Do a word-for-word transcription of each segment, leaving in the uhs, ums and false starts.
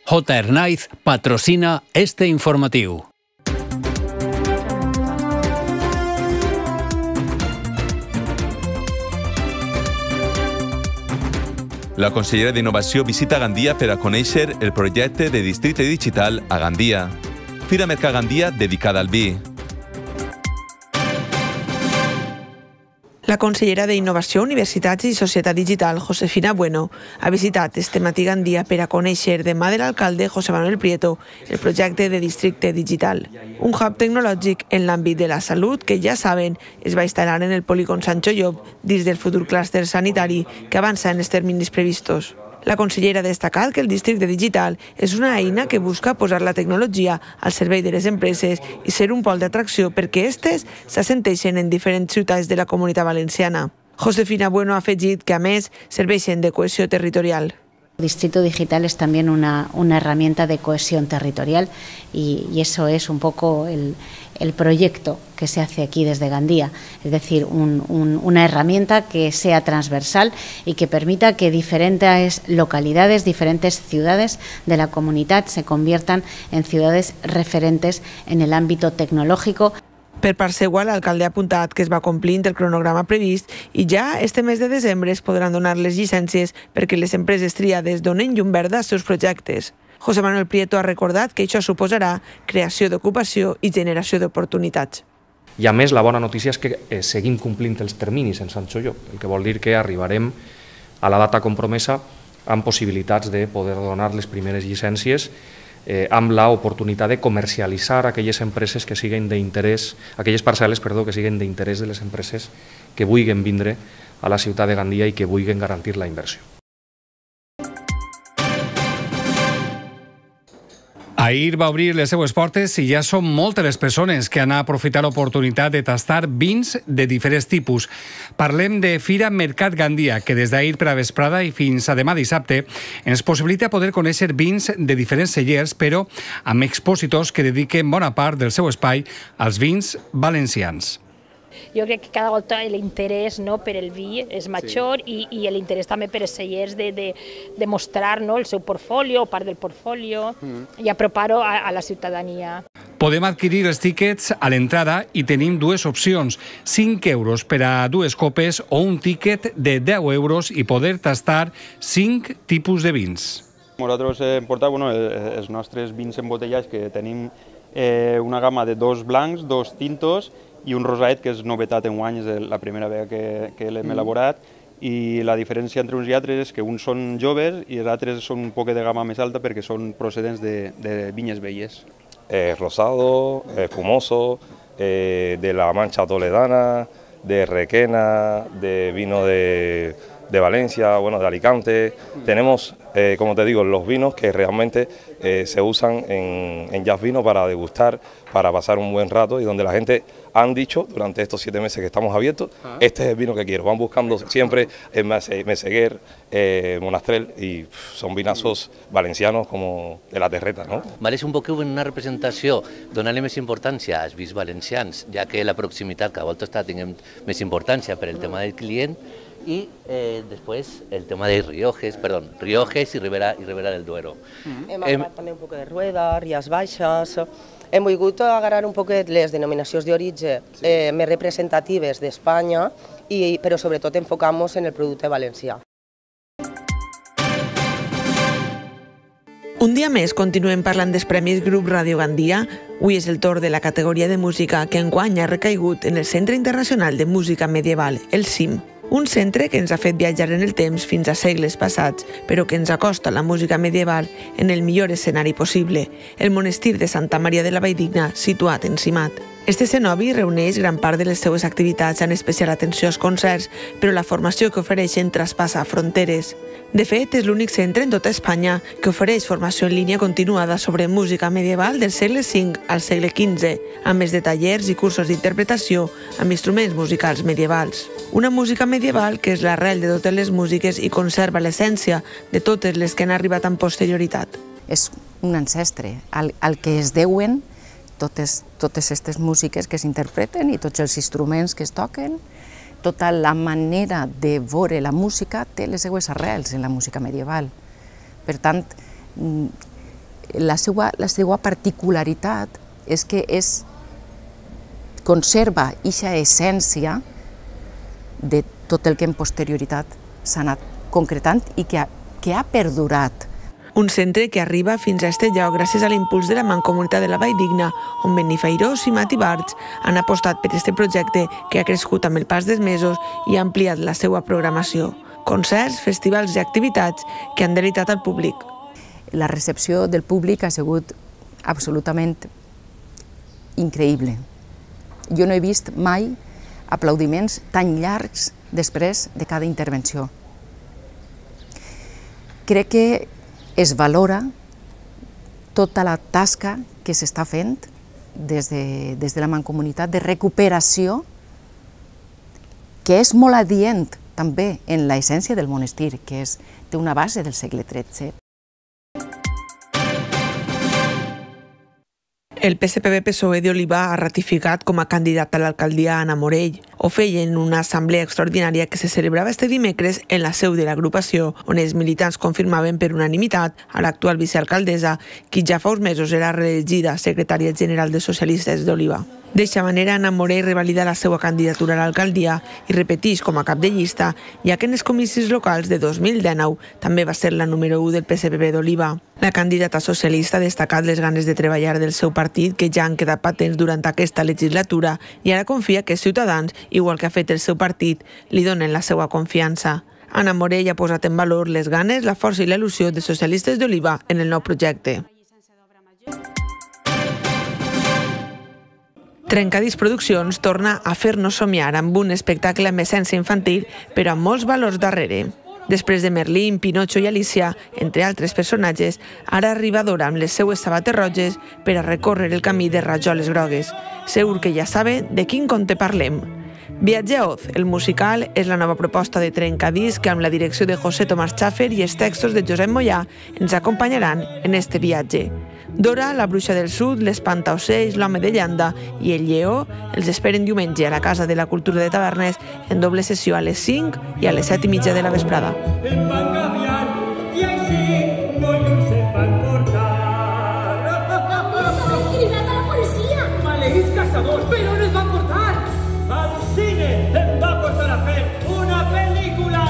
J. Hernáiz patrocina este informatiu. La consellera d'Innovació visita Gandia per a conèixer el projecte de districte digital a Gandia. Fira Mercat Gandia dedicada al vi. La consellera d'Innovació, Universitats i Societat Digital, Josefina Bueno, ha visitat este matí Gandia per a conèixer de mà de l'alcalde José Manuel Prieto el projecte de districte digital. Un hub tecnològic en l'àmbit de la salut que, ja saben, es va instal·lar en el polígon Sancho Llop dins del futur clúster sanitari que avança en els terminis previstos. La consellera ha destacat que el districte digital és una eina que busca posar la tecnologia al servei de les empreses i ser un pol d'atracció perquè aquestes s'assenteixen en diferents ciutats de la Comunitat Valenciana. Josefina Bueno ha afegit que, a més, serveixen de cohesió territorial. El Distrito Digital es también una, una herramienta de cohesión territorial y, y eso es un poco el, el proyecto que se hace aquí desde Gandía, es decir, un, un, una herramienta que sea transversal y que permita que diferentes localidades, diferentes ciudades de la comunidad se conviertan en ciudades referentes en el ámbito tecnológico. Per part seva, l'alcalde ha apuntat que es va complint el cronograma previst i ja este mes de desembre es podran donar les llicències perquè les empreses triades donen llum verda als seus projectes. José Manuel Prieto ha recordat que això suposarà creació d'ocupació i generació d'oportunitats. I a més, la bona notícia és que eh, seguim complint els terminis en Sancho Llop, el que vol dir que arribarem a la data compromesa amb possibilitats de poder donar les primeres llicències Eh, amb l'oportunitat de comercialitzar aquelles empreses que siguin d'interès, aquelles parcel·les, perdó, que siguin d'interès de les empreses que vulguin vindre a la ciutat de Gandia i que vulguin garantir la inversió. Ahir va obrir les seues portes i ja són moltes les persones que han aprofitat l'oportunitat de tastar vins de diferents tipus. Parlem de Fira Mercat Gandia, que des d'ahir per a vesprada i fins a demà dissabte ens possibilita poder conèixer vins de diferents cellers, però amb expositors que dediquen bona part del seu espai als vins valencians. Jo crec que cada volta l'interès no, per el vi és major sí. i, i l'interès també per els cellers de, de, de mostrar no, el seu portfolio, part del portfolio, mm. i apropar-ho a, a la ciutadania. Podem adquirir els tíquets a l'entrada i tenim dues opcions, cinc euros per a dues copes o un tíquet de deu euros i poder tastar cinc tipus de vins. Nosaltres hem portat bueno, els nostres vins embotellats, que tenim eh, una gamma de dos blancs, dos tintos i un rosadet, que és novetat enguany, és la primera vegada que, que l'hem mm. elaborat, i la diferència entre uns i altres és que uns són joves i els altres són un poc de gamma més alta perquè són procedents de, de vinyes velles. Eh, rosado, espumoso, eh, de la Mancha Toledana, de Requena, de vino de, de Valencia, bueno, de Alicante. Mm. Tenemos, eh, como te digo, los vinos que realmente eh, se usan en, en Jazz Vino para degustar, para pasar un buen rato y donde la gente han dicho durante estos siete meses que estamos abiertos, ah. este es el vino que quiero. Van buscando siempre en Meseguer, eh, Monastrell y pff, son vinazos valencianos como de la terreta, ¿no? Mereix un poc una representació, donar-li més importància als vins valencians, ja que la proximitat cada volta està tinguem més importància per el tema del client i eh, després el tema de Riojes, perdó, Riojes i Ribera, i Ribera del Duero. Mm. Hem agafat també un poc de Rueda, Rías Baixes. Hem volgut agarrar un poquet les denominacions d'origen eh, més representatives d'Espanya, però sobretot enfocant-nos en el producte valencià. Un dia més continuem parlant dels Premis Grup Ràdio Gandia. Avui és el torn de la categoria de música que enguany ha recaigut en el Centre Internacional de Música Medieval, el C I M. Un centre que ens ha fet viatjar en el temps fins a segles passats, però que ens acosta la música medieval en el millor escenari possible, el monestir de Santa Maria de la Valldigna, situat en Simat. Este cenobi reuneix gran part de les seues activitats en especial atenció als concerts, però la formació que ofereixen traspassa fronteres. De fet, és l'únic centre en tota Espanya que ofereix formació en línia continuada sobre música medieval del segle cinc al segle quinze, a més de tallers i cursos d'interpretació amb instruments musicals medievals. Una música medieval que és l'arrel de totes les músiques i conserva l'essència de totes les que han arribat amb posterioritat. És un ancestre al, al que es deuen totes totes aquestes músiques que s'interpreten i tots els instruments que es toquen. Tota la manera de veure la música té les seues arrels en la música medieval. Per tant, la seva, la seva particularitat és que és, conserva eixa essència de tot el que en posterioritat s'ha anat concretant i que ha, que ha perdurat. Un centre que arriba fins a este lloc gràcies a l'impuls de la Mancomunitat de la Valldigna, on Benifairós i Mati Barts han apostat per este projecte que ha crescut amb el pas dels mesos i ha ampliat la seva programació. Concerts, festivals i activitats que han deleitat al públic. La recepció del públic ha sigut absolutament increïble. Jo no he vist mai aplaudiments tan llargs després de cada intervenció. Crec que es valora tota la tasca que s'està fent des de, des de la Mancomunitat de recuperació, que és molt adient també en l'essència del monestir, que és, té una base del segle tretze. El P S P B-P S O E d'Oliva ha ratificat com a candidat a l'alcaldia Anna Morell. Ho feia en una assemblea extraordinària que se celebrava este dimecres en la seu de l'agrupació, on els militants confirmaven per unanimitat a l'actual vicealcaldessa, qui ja fa uns mesos era reelegida secretària general de Socialistes d'Oliva. D'eixa manera, Anna Morell revalida la seva candidatura a l'alcaldia i repeteix com a cap de llista, ja que en els comicis locals de dos mil dinou també va ser la número u del P S P B d'Oliva. La candidata socialista ha destacat les ganes de treballar del seu partit que ja han quedat patents durant aquesta legislatura i ara confia que Ciutadans, igual que ha fet el seu partit, li donen la seva confiança. Anna Morell ha posat en valor les ganes, la força i la il·lusió de Socialistes d'Oliva en el nou projecte. Trencadís Produccions torna a fer-nos somiar amb un espectacle amb essència infantil, però amb molts valors darrere. Després de Merlín, Pinocho i Alicia, entre altres personatges, ara arriba Dora amb les seues sabates roges per a recórrer el camí de rajoles grogues. Segur que ja sabe de quin conte parlem. Viatge a Oz, el musical, és la nova proposta de Trencadís que amb la direcció de José Tomás Schaffer i els textos de Josep Mollà ens acompanyaran en este viatge. Dora, la bruixa del sud, l'espantaocells, l'home de llanda i el lleó els esperen diumenge a la Casa de la Cultura de Tavernes en doble sessió a les cinc i a les set i mitja de la vesprada. Em van canviar i així molt lluny se'n van portar. ¡Han cridat a la policia! Maleïts caçadors, per on es van portar? Al cine em va portar a fer una pel·lícula.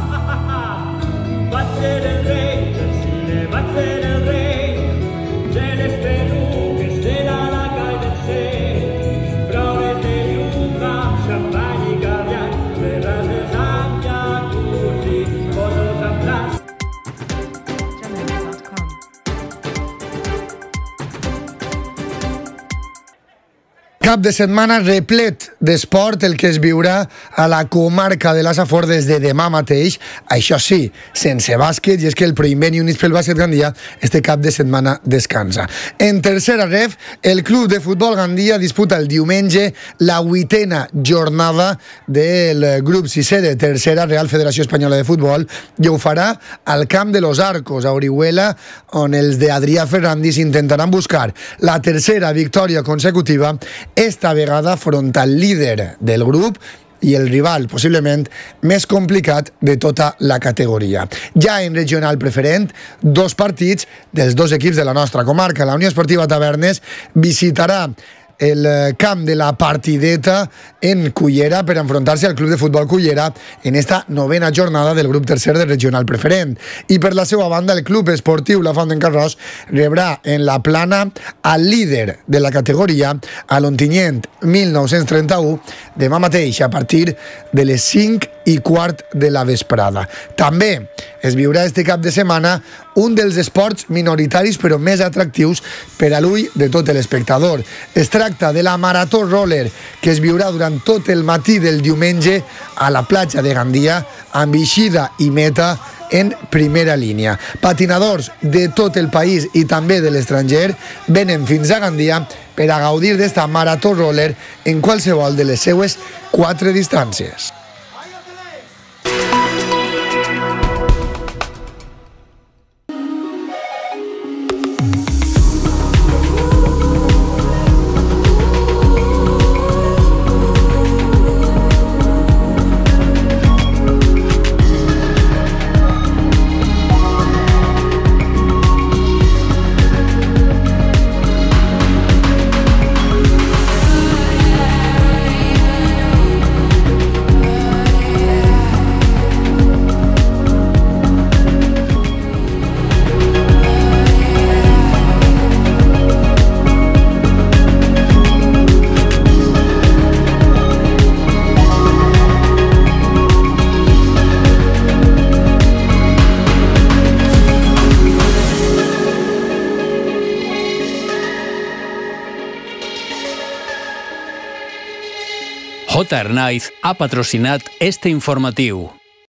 Vaig ser el rei del cine, vaig ser el rei. Cap de setmana replet d'esport el que es viurà a la comarca de la Safor des de demà mateix, això sí, sense bàsquet, i és que el Proinvent i Units pel Bàsquet Gandia este cap de setmana descansa. En tercera ref, el Club de Futbol Gandia disputa el diumenge la vuitena jornada del grup sisè de tercera Real Federació Espanyola de Futbol i ho farà al camp de Los Arcos, a Orihuela, on els de Adrià Ferrandis intentaran buscar la tercera victòria consecutiva, esta vegada front al líder del grup i el rival possiblement més complicat de tota la categoria. Ja en regional preferent, dos partits dels dos equips de la nostra comarca. La Unió Esportiva Tavernes visitarà el camp de la Partideta en Cullera per enfrontar-se al Club de Futbol Cullera en esta novena jornada del grup tercer de regional preferent. I per la seva banda, el Club Esportiu La Font d'en Carròs rebrà en la plana al líder de la categoria, a l'Ontinyent mil nou-cents trenta-u, demà mateix a partir de les cinc i quart de la vesprada. També es viurà este cap de setmana un dels esports minoritaris però més atractius per a l'ull de tot l'espectador. Es tracta de la Marató Roller, que es viurà durant tot el matí del diumenge a la platja de Gandia, amb eixida i meta en primera línia. Patinadors de tot el país i també de l'estranger venen fins a Gandia per a gaudir d'esta Marató Roller en qualsevol de les seues quatre distàncies. Hot Air Night ha patrocinat este informatiu.